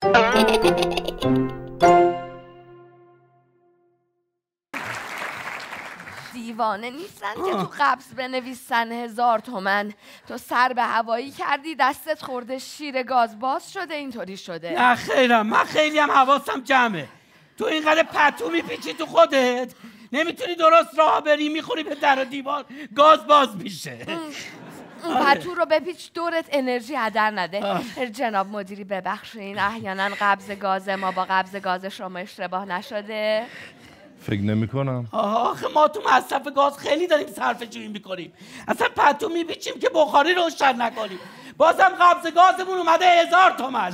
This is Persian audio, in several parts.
دیوانه نیستن که تو قبض بنویسن 1000 تومن. تو سر به هوایی کردی، دستت خورده شیر گاز باز شده، اینطوری شده. نه خیرم، من خیلی هم حواسم جمعه. تو اینقدر پتو میپیچی تو خودت، نمیتونی درست راه بری، میخوری به در و دیوار، گاز باز میشه. اون پتو رو بپیچ دورت، انرژی هدر نده. جناب مدیری ببخشین، احیانا قبض گاز ما با قبض گاز شما اشتباه نشده؟ فکر نمی کنم. آخه ما تو مصرف گاز خیلی داریم صرفه جویی میکنیم، اصلا پتو میپیچیم که بخاری روشن نکنیم، بازم قبض گازمون اومده 1000 تومن.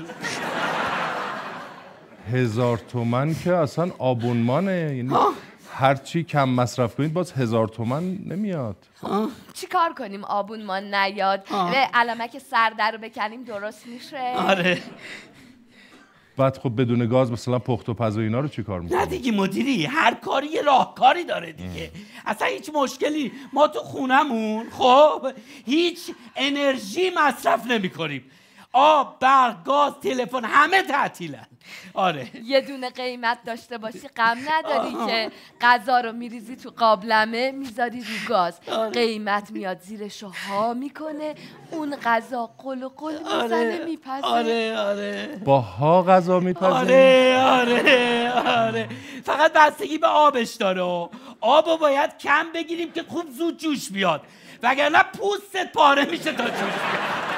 1000 تومن که اصلا آبونمانه، یعنی هرچی کم مصرف کنید باز 1000 تومن نمیاد. چی کار کنیم آبونمان نیاد؟ به علامک سرده رو بکنیم درست میشه؟ آره. بعد خب بدون گاز مثلا پخت و پز و اینا رو چی کار میکنیم؟ نه دیگه مدیری، هر کاری یه راهکاری داره دیگه. اصلا هیچ مشکلی، ما تو خونمون خب هیچ انرژی مصرف نمی کنیم. آب، برق، گاز، تلفن همه تعطیلن. آره. یه دونه قیمت داشته باشی غم نداری که غذا رو میریزی تو قابلمه میذاری رو گاز. قیمت میاد زیرشو ها میکنه، اون غذا قل و قل میزنه میپزه. آره. با ها غذا میپزه. آره. فقط بستگی به آبش داره. آبو باید کم بگیریم که خوب زود جوش بیاد، وگرنه پوستت پاره میشه تا جوش بیاد.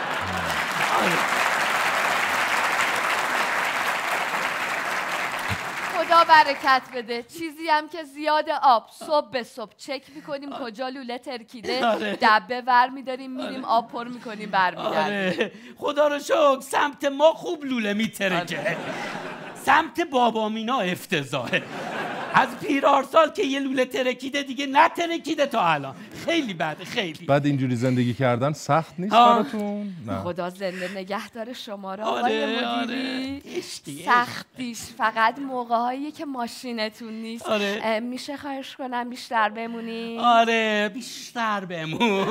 خدا برکت بده. چیزی هم که زیاد آب، صبح به صبح چک میکنیم کجا لوله ترکیده، دبه ور میداریم میریم آب پر میکنیم برمیگردیم. خدا رو شکر سمت ما خوب لوله میترکه. سمت بابا مینا افتضاحه. از پیرارسال که یه لوله ترکیده دیگه نترکیده تا الان. خیلی بده، خیلی. بعد اینجوری زندگی کردن سخت نیست براتون؟ نه. خدا زنده نگه داره شما رو آقای مدیری. سختیش فقط موقع‌هایی که ماشینتون نیست. میشه خواهش کنم بیشتر بمونی؟ آره بیشتر بمون.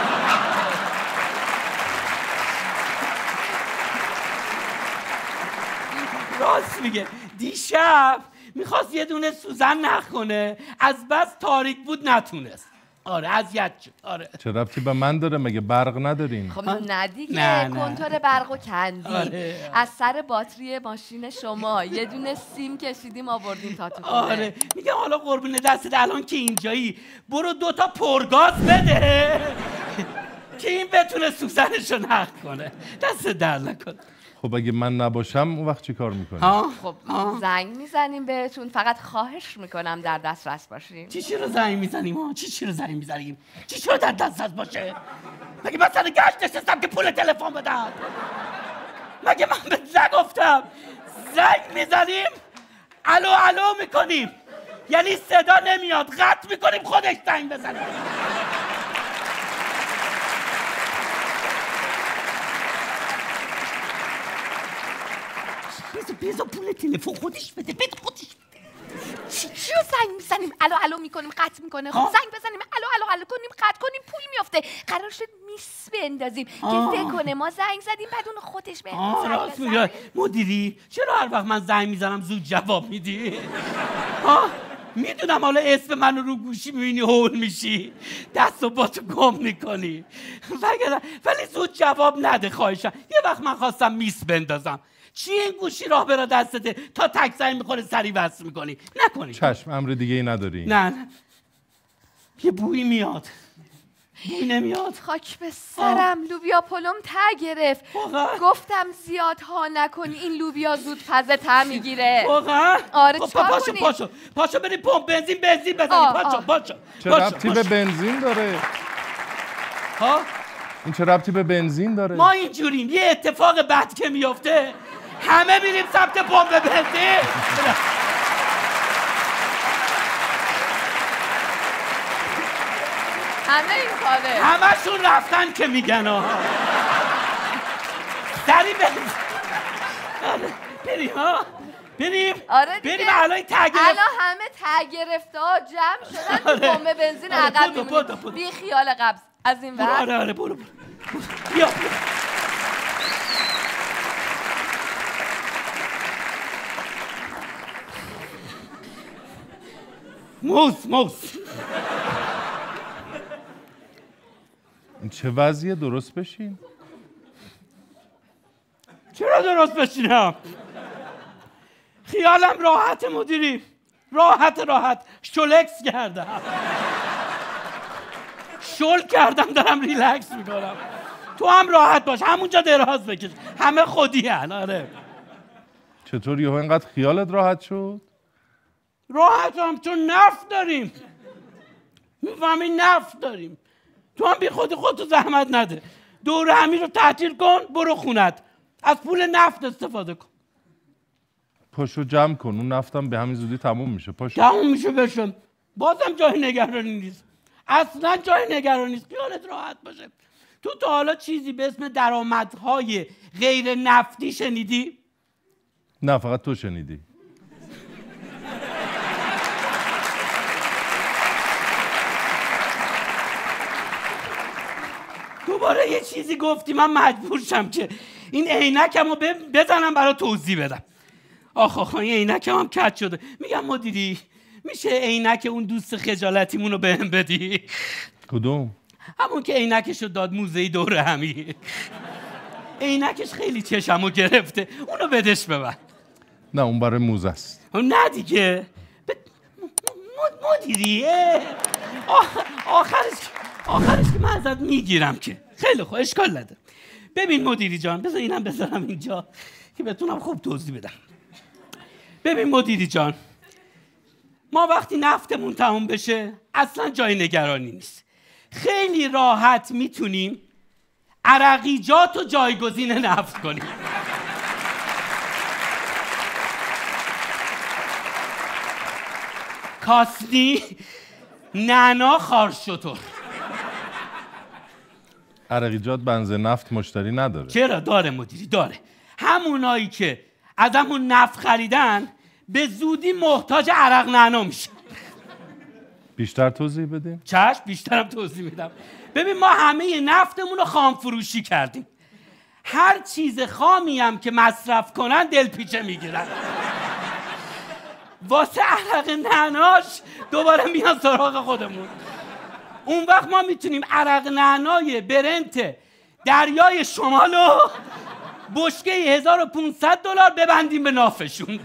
راست میگه. دیشب میخواست یه دونه سوزن نخ کنه، از بس تاریک بود نتونست. آره اذیت شد. آره. چه ربطی به من داره؟ مگه برق ندارین؟ خب نه دیگه، کنتور برقو کندی. از سر باتری ماشین شما یه دونه سیم کشیدیم آوردیم تا تو خونه. آره میگه حالا قربون دستت الان که اینجایی برو 2 تا پرگاز بده که این بتونه سوزنشو نخ کنه. دست در نکنه. خب اگه من نباشم اون وقت چی کار میکنیم؟ خب زنگ میزنیم بهتون، فقط خواهش میکنم در دسترس باشیم. چی رو زنگ میزنیم؟ چی رو زنگ میزنیم؟ چی رو در دسترس باشه؟ مگه مثلا گشت نشستم که پول تلفن بدم؟ مگه من بهت نگفتم زنگ میزنیم الو میکنیم، یعنی صدا نمیاد قطع میکنیم خودش زنگ بزنه. بیزا پول تلفن خودش بده خودش بده. چی رو زنگ میزنیم الو میکنیم قطع میکنه؟ خب زنگ بزنیم الو کنیم قطع کنیم پول میافته. قرار شد میس بندازیم که فکر کنه ما زنگ زدیم بعد اون خودش به راست میگه مدیری. چرا هر وقت من زنگ میزنم زود جواب میدی؟ میدونم حالا اسم منو رو گوشی میبینی هول میشی، دست و باتو گم میکنی، ولی زود جواب نده خواهشم. یه وقت من خواستم میس بندازم، چی این گوشی راه برا دستته تا تک زنگ میخوره سری وصل میکنی؟ نکنی. چشم، امر دیگه ای نداری؟ نه یه بویی میاد. بوی نمیاد. خاک به سرم، لوبیا پلوم ته گرفت. گفتم زیاد ها نکنی، این لوبیا زود پزه ته میگیره. آره چیکار کنی؟ پاشو بریم پمپ بنزین بزنیم. پاشو. چه ربطی به بنزین داره؟ این چه ربطی به بنزین داره؟ ما اینجوریم، یه اتفاق بد که میفته همه میریم سمت پمپ بنزین. همه این کاره، همشون رفتن که میگن سری بریم. آره بریم الان الان همه ته گرفته ها جمع شدن تو پمپ بنزین عقب میمونیم. بی خیال قبض از این ور. آره برو بیا. موس. این چه وضعیه؟ درست بشین. چرا درست بشینم؟ خیالم راحت مدیری، راحت شلکس کردم، شل کردم، دارم ریلکس میکنم. تو هم راحت باش، همونجا دراز بکش، همه خودی هن. آره چطور یهو اینقدر خیالت راحت شد؟ راحتم چون نفت داریم، میفهمی؟ نفت داریم. تو هم بی خودتو زحمت نده، دور همی رو تعطیل کن، برو خونت، از پول نفت استفاده کن. پاشو جمع کن، اون نفتم به همین زودی تموم میشه. پاشو. تموم میشه بشم، بازم جای نگرانی نیست، اصلا جای نگرانی نیست، خیالت راحت باشه. تو تا حالا چیزی به اسم درآمدهای غیر نفتی شنیدی؟ نه فقط تو شنیدی. دوباره یه چیزی گفتی من مجبور شم که این عینکمو بزنم برای توضیح بدم. آخ این عینکم هم کج شده. میگم مدیری میشه عینک اون دوست خجالتیمون رو بهم بدی؟ کدوم؟ همون که عینکشو داد موزه دور همی. عینکش خیلی چشمو گرفته، اونو بدش ببر. نه اون برای موزه است. نه دیگه مدیریه. آخرش که من ازت میگیرم که. خیلی خوب اشکال نداره. ببین مدیری جان، بذار اینم بذارم اینجا که بتونم خوب توضیح بدم. ببین مدیری جان، ما وقتی نفتمون تموم بشه اصلا جای نگرانی نیست. خیلی راحت میتونیم عرقیجات رو جایگزین نفت کنیم. کاسنی، نعنا، خارشتر. عرقیجات بنزین نفت مشتری نداره. چرا؟ داره مدیری، داره. همونایی که ازمون نفت خریدن به زودی محتاج عرق نعنا میشه. بیشتر توضیح بدیم؟ چشم، بیشترم توضیح میدم. ببین ما همه نفتمون رو خام فروشی کردیم. هر چیز خامی هم که مصرف کنن دلپیچه میگیرن. واسه عرق نعناش دوباره میان سراغ خودمون. اون وقت ما میتونیم عرق نعنای برنت دریای شمالو بشکه $1500 ببندیم به نافشون.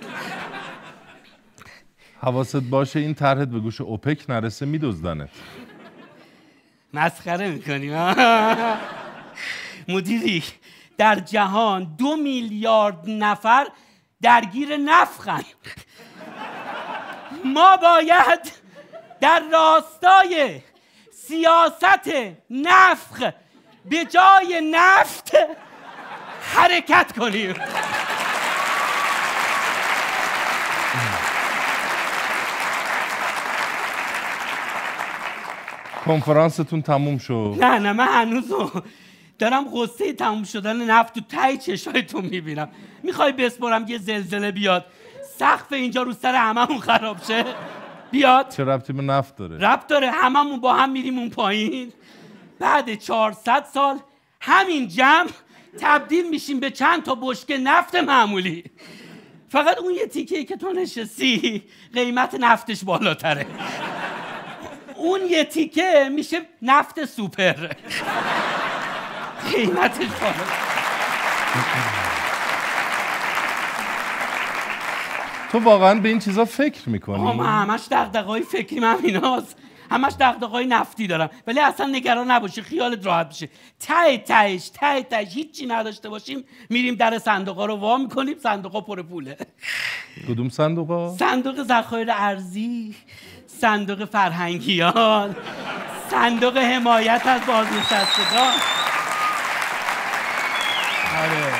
حواست باشه این طرحت به گوش اوپک نرسه میدزدنت. مسخره میکنیم. مدیری، در جهان 2 میلیارد نفر درگیر نفخن. ما باید در راستای سیاست نفخ به جای نفت حرکت کنیم. کنفرانستون تموم شد؟ نه من هنوز دارم قصه تموم شدن نفت تو ته چشایتون میبینم. میخوای بسپرم یه زلزله بیاد سقف اینجا رو سر هممون خراب شه؟ بیاد. چه ربطی به نفت داره؟ ربط داره، هممون با هم میریم اون پایین. بعد 400 سال همین جمع تبدیل میشیم به چند تا بشکه نفت معمولی. فقط اون یه تیکه‌ای که تو نشستی قیمت نفتش بالاتره. اون یه تیکه میشه نفت سوپر. قیمتش بالاتره. تو واقعا به این چیزا فکر میکنی؟ من همش دغدغه‌های فکریم همیناست. همش دغدغه‌های نفتی دارم. ولی اصلا نگران نباشی، خیالت راحت بشه. تهش هیچی نداشته باشیم میریم در صندوقا رو وا میکنیم، صندوقا پر پوله. کدوم صندوقا؟ صندوق ذخایر ارزی، صندوق فرهنگیان، صندوق حمایت از بازنشستگان. آره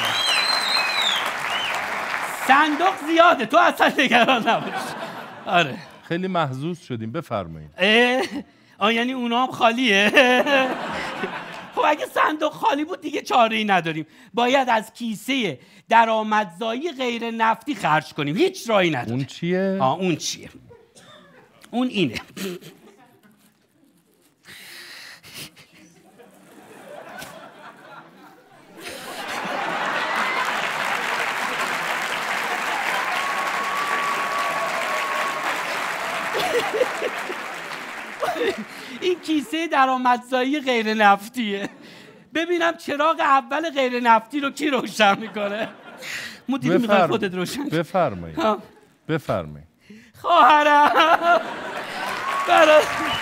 صندوق زیاده، تو اصلا نگران نباش. آره خیلی محظوظ شدیم، بفرمایید. یعنی اونا هم خالیه؟ خب اگه صندوق خالی بود دیگه چاره‌ای نداریم، باید از کیسه درآمدزایی غیر نفتی خرج کنیم، هیچ راهی نداره. اون چیه؟ اون چیه؟ اون اینه. این کیسه درآمدزایی غیر نفتیه. ببینم چراغ اول غیر نفتی رو کی روشن میکنه؟ مدیر میخوای خودت روشن؟ بفرمایید. خواهرم برای